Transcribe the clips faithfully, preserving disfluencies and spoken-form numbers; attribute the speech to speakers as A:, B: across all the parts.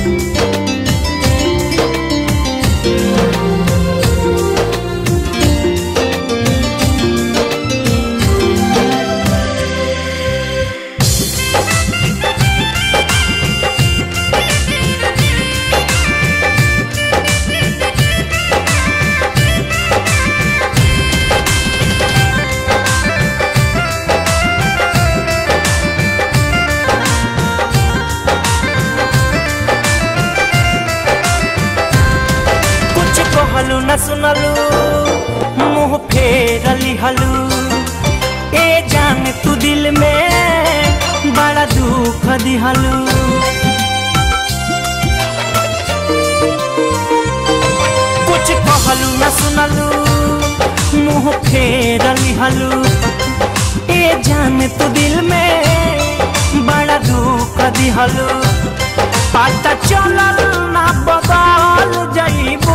A: न सुनलू मुँह फेरली हलू ए जान तू दिल में बड़ा दुख दिहलू। कुछ कहलू न सुनलू मुँह फेरली हलू ए जान तू दिल में बड़ा दुख दिहलू। पता चलल ना बदल जाइबू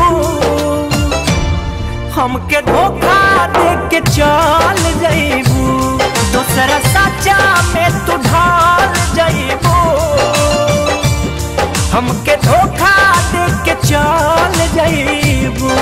A: हमके धोखा दे के चल जाइबू दूसरा सच्चा में तू ढल जाइबू हमके धोखा दे के चल जाइबू।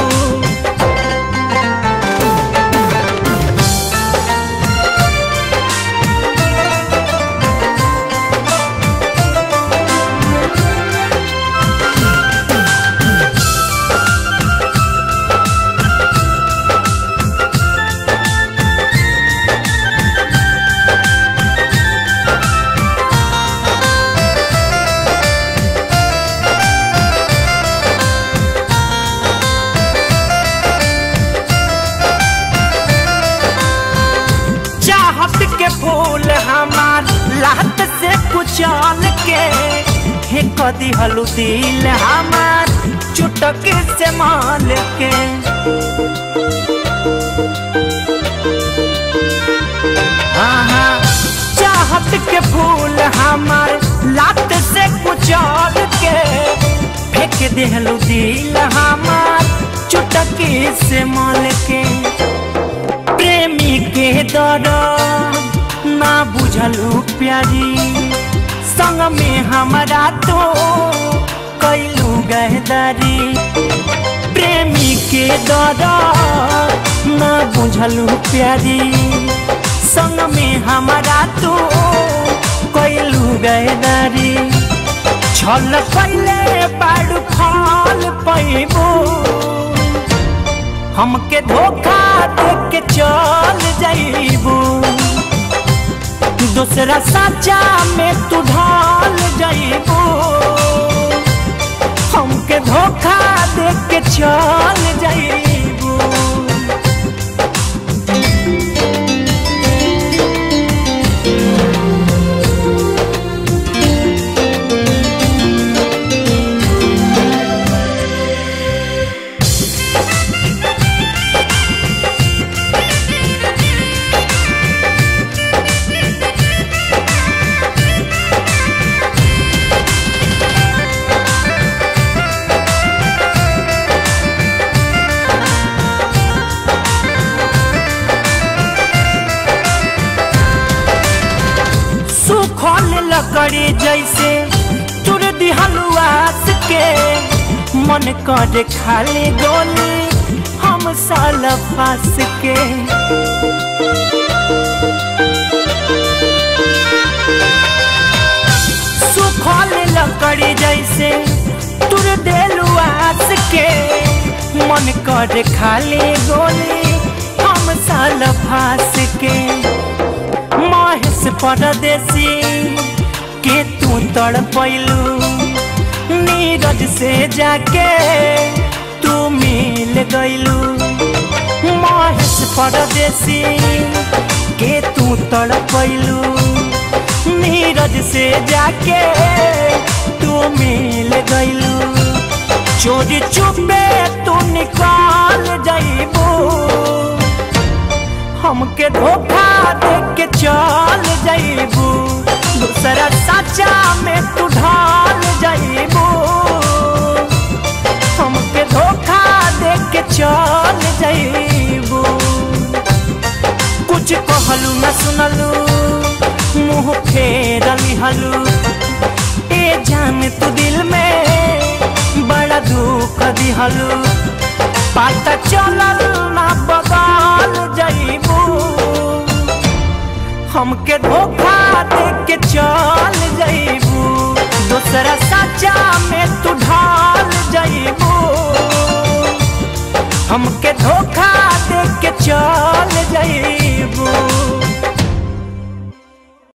A: के फूल हमार लात से कुचल के हे कदी हलू दिल हमार चुटक से माल के। हाँ चाहत के फूल हमार लात से कुचल के फेंक देहलू दिल हमार चुटक से माल के। प्रेमी के दर्द ना बुझलू प्यारी संग में हमारा तो कैलू गहदारी। प्रेमी के दर्द ना बुझलू प्यारी संग में हमारा तो कैलू गहदारी। छल कैले बाड़ू फल पैबू हमके धोखा दे के चल जाइबू दूसरा सच्चा में तू ढल जाइबू हमके धोखा दे के चल जाइबू। लकड़ी जैसे तुर दिहलुआस के मन करे खाली गोली हम साल फास के। सुखल लकड़ी जैसे तुर दिलुआस के मन करे खाली गोली हम साल फास के। महेश परदेसी के तू तड़पैलू नीरज से जाके तू मिल गईलू। महेश परदेसी के तू तड़पैलू नीरज से जाके तू मिल गईलू। चोरी चुपे तू निकाल जाइबू हमके धोखा दे के चल जाइबू दूसरा सच्चा में तू ढल जाइबू हमके धोखा दे के चल जाइबू। कुछ कहलू न सुनलू मुँह फेरली हलू ए जान तू दिल में दिहलू पता चलल ना बदल जइबू हमके धोखा दे के चल जइबू दूसरा सच्चा में तू ढाल जइबू हमके धोखा दे के चल जइबू।